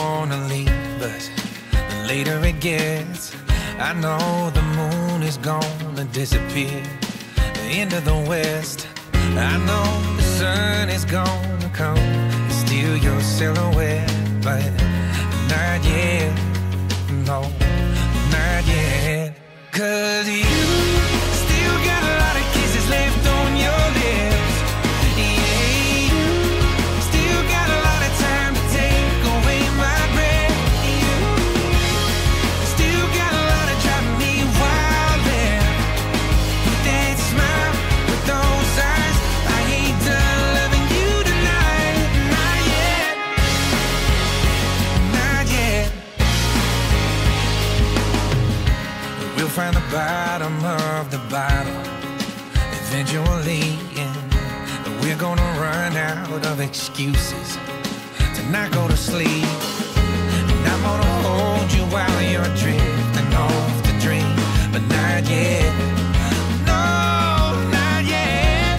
wanna leave, but the later it gets, I know the moon is gonna disappear into the west. I know the sun is gonna come and steal your silhouette, but not yet, no, not yet. 'Cause you still got a lot of kisses left on your lips. Yeah, you still got a lot of time to take away my breath. You still got a lot of driving me wild left. With that smile, with those eyes, I ain't done loving you tonight. Not yet, not yet. We'll find the bottom of the bottle eventually, and we're gonna run out of excuses to not go to sleep. And I'm gonna hold you while you're drifting off the dream, but not yet, no, not yet.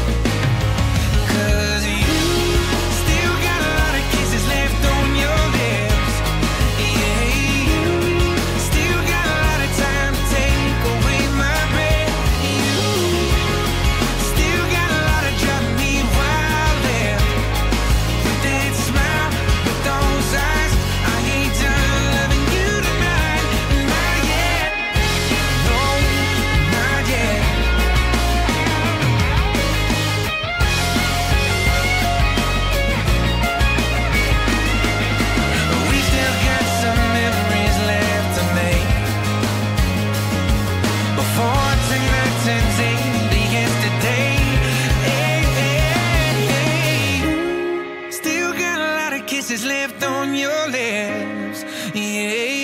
'Cause you still got a lot of kisses left on your lips. Yeah, you still got a lot of time to take away my breath. You still got a lot of driving me wild left. With that smile, with those eyes, I ain't done loving you tonight. Not yet, no, not yet. We still got some memories left to make before tonight turns into yesterday. Hey, hey, hey. Still got a lot of kisses left on your lips. Yeah.